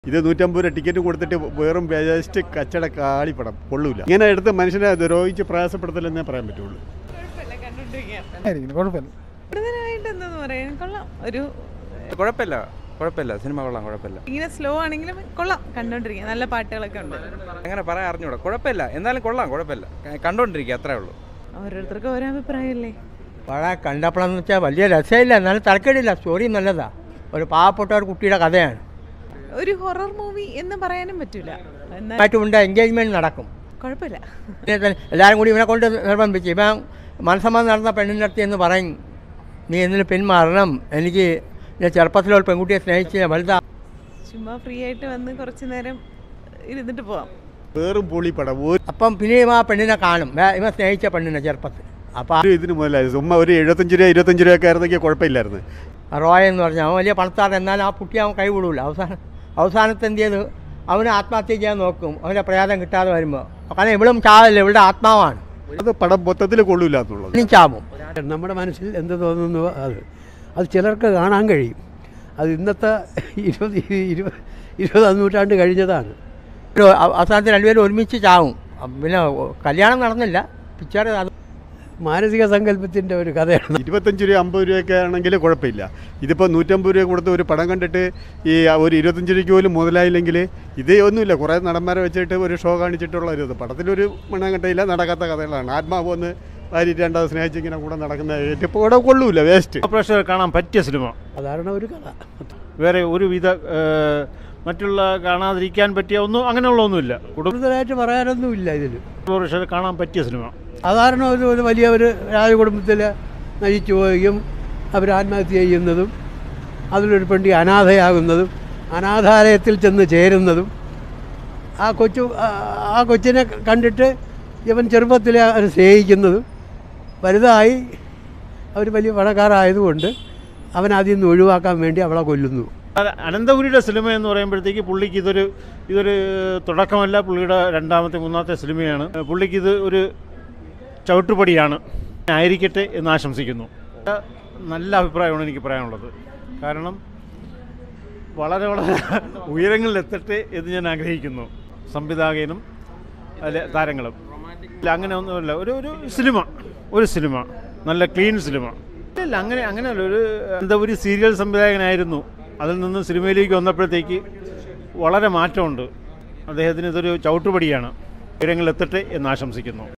ഇത് 150 രൂപ ടിക്കറ്റ് കൊടുത്തിട്ട് വെറും വേസ്റ്റ് കച്ചട കാളിപ്പടം കൊള്ളൂല. ഇങ്ങനെ എടുത്ത് മനുഷ്യനെ ദ്രോഹിച്ച് പ്രയാസപ്പെടുത്തലെന്നേ പറയാൻ പറ്റുള്ളൂ. കുഴപ്പമില്ല സിനിമ കൊള്ളാം, കുഴപ്പമില്ല. ഇങ്ങനെ സ്ലോ ആണെങ്കിലും കൊള്ളാം, കണ്ടോണ്ടിരിക്കുക. നല്ല പാട്ടുകളൊക്കെ ഉണ്ട്. അങ്ങനെ പറയാൻ അറിഞ്ഞൂടാ, കുഴപ്പമില്ല. എന്നാലും കൊള്ളാം, കുഴപ്പമില്ല. കണ്ടോണ്ടിരിക്കുക, അത്രേ ഉള്ളൂ. ഓരോരുത്തർക്കും ഓരോ അഭിപ്രായമല്ലേ. പഴയ കണ്ടപ്പോഴെന്ന് വെച്ചാൽ വലിയ രസമില്ല, എന്നാലും തരക്കേടില്ല. സ്റ്റോറി നല്ലതാ. ഒരു പാവപ്പെട്ട ഒരു കുട്ടിയുടെ കഥയാണ്. ഒരു ഹൊറർ മൂവി എന്ന് പറയാനും പറ്റൂല. ആയിട്ടുമുണ്ട്, എൻഗേജ്മെന്റ് നടക്കും, കുഴപ്പമില്ല. എല്ലാവരും കൂടി ഇവനെ കൊണ്ട് നിർബന്ധിച്ച് ഇവൻ മനസ്സമ്മതം നടന്ന പെണ്ണിൻ്റെ അടുത്ത് എന്ന് പറയും, നീ എന്നിൽ പിന്മാറണം, എനിക്ക് ചെറുപ്പത്തിലൊരു പെൺകുട്ടിയെ സ്നേഹിച്ച് വലുതാ. ചുമ്മാ ഫ്രീ ആയിട്ട് വന്ന് കുറച്ച് നേരം ഇരുന്നിട്ട് പോവാം. വേറും പൊളിപ്പടം. അപ്പം പിന്നെയും ആ പെണ്ണിനെ കാണും, ഇവൻ സ്നേഹിച്ച പെണ്ണിനെ ചെറുപ്പത്തിൽ. അപ്പം ഇതിന് മുതലായിരുന്നു. ഉമ്മ ഒരു 75 രൂപയൊക്കെ ആയിരുന്നെങ്കിൽ കുഴപ്പമില്ലായിരുന്നു. റോയ എന്ന് പറഞ്ഞാൽ അവൻ വലിയ പണക്കാരൻ, എന്നാലും ആ കുട്ടി അവൻ കൈവിടൂല. അവസാനത്തെ എന്ത് ചെയ്ത് അവന് ആത്മഹത്യ ചെയ്യാൻ നോക്കും, അവൻ്റെ പ്രയാസം കിട്ടാതെ വരുമ്പോൾ. കാരണം ഇവളും ചാവല്ല, ഇവളുടെ ആത്മാവാണ്. അത് പടം മൊത്തത്തിൽ കൊള്ളൂല എന്നുള്ളത്. ഇനി ചാവും. നമ്മുടെ മനസ്സിൽ എന്ത് തോന്നുന്നു അത് ചിലർക്ക് കാണാൻ കഴിയും. അത് ഇന്നത്തെ 20ാം നൂറ്റാണ്ട് കഴിഞ്ഞതാണ്. അവസാനത്തിൽ രണ്ടുപേരും ഒരുമിച്ച് ചാവും. പിന്നെ കല്യാണം നടന്നില്ല, പിക്ചർ അത് മാനസിക സങ്കല്പത്തിൻ്റെ ഒരു കഥയാണ്. 25 രൂപ 50 രൂപയൊക്കെ ആണെങ്കിൽ കുഴപ്പമില്ല. ഇതിപ്പോൾ 150 രൂപ കൊടുത്ത് ഒരു പടം കണ്ടിട്ട് ഈ ഒരു 25 രൂപയ്ക്ക് പോലും മുതലായില്ലെങ്കിൽ ഇതേ ഒന്നുമില്ല. കുറേ നടന്മാരെ വെച്ചിട്ട് ഒരു ഷോ കാണിച്ചിട്ടുള്ള ഒരു ഇത് പടത്തിലൊരു മണം കണ്ടയില്ല, നടക്കാത്ത കഥകളാണ്. ആത്മാവ് ഒന്ന് ഭാര്യയിട്ട് രണ്ടാമത് സ്നേഹിച്ചിങ്ങനെ കൂടെ നടക്കുന്ന ഇപ്പോൾ ഇവിടെ കൊള്ളൂല, വേസ്റ്റ്. പ്രേക്ഷകർ കാണാൻ പറ്റിയ സിനിമ. സാധാരണ ഒരു കഥ, വേറെ ഒരുവിധ മറ്റുള്ള കാണാതിരിക്കാൻ പറ്റിയ ഒന്നും അങ്ങനെയുള്ള ഒന്നുമില്ല. കൂടുതലായിട്ട് പറയാനൊന്നുമില്ല ഇതിൽ. പ്രേക്ഷകർ കാണാൻ പറ്റിയ സിനിമ. സാധാരണ ഒരു വലിയ ഒരു രാജകുടുംബത്തിൽ നയിച്ചു പോവുകയും അവർ ആത്മഹത്യ ചെയ്യുന്നതും, അതിലൊരു പെണ്ണി അനാഥയാകുന്നതും, അനാഥാലയത്തിൽ ചെന്ന് ചേരുന്നതും, ആ കൊച്ചിനെ കണ്ടിട്ട് ഇവൻ ചെറുപ്പത്തിൽ അവർ സ്നേഹിക്കുന്നതും, വലുതായി അവർ വലിയ പണക്കാരായതുകൊണ്ട് അവൻ അതിൽ നിന്ന് ഒഴിവാക്കാൻ വേണ്ടി അവളെ കൊല്ലുന്നു. അനന്തപുരിയുടെ സിനിമ എന്ന് പറയുമ്പോഴത്തേക്ക് പുള്ളിക്ക് ഇതൊരു തുടക്കമല്ല, പുള്ളിയുടെ രണ്ടാമത്തെ മൂന്നാമത്തെ സിനിമയാണ്. പുള്ളിക്കിത് ഒരു ചവിട്ടുപടിയാണ്. ആയിരിക്കട്ടെ എന്ന് ആശംസിക്കുന്നു. നല്ല അഭിപ്രായമാണ് എനിക്ക് പറയാനുള്ളത്. കാരണം വളരെ വളരെ ഉയരങ്ങളിലെത്തട്ടെ എന്ന് ഞാൻ ആഗ്രഹിക്കുന്നു. സംവിധായകനും അല്ലെ താരങ്ങളും അങ്ങനെ ഒന്നുമില്ല. ഒരു സിനിമ നല്ല ക്ലീൻ സിനിമ. ഇല്ല അങ്ങനെയല്ല. എന്താ ഒരു സീരിയൽ സംവിധായകനായിരുന്നു, അതിൽ നിന്ന് സിനിമയിലേക്ക് വന്നപ്പോഴത്തേക്ക് വളരെ മാറ്റമുണ്ട്. അദ്ദേഹത്തിന് ഇതൊരു ചവിട്ടുപടിയാണ്. ഉയരങ്ങളിലെത്തട്ടെ എന്ന് ആശംസിക്കുന്നു.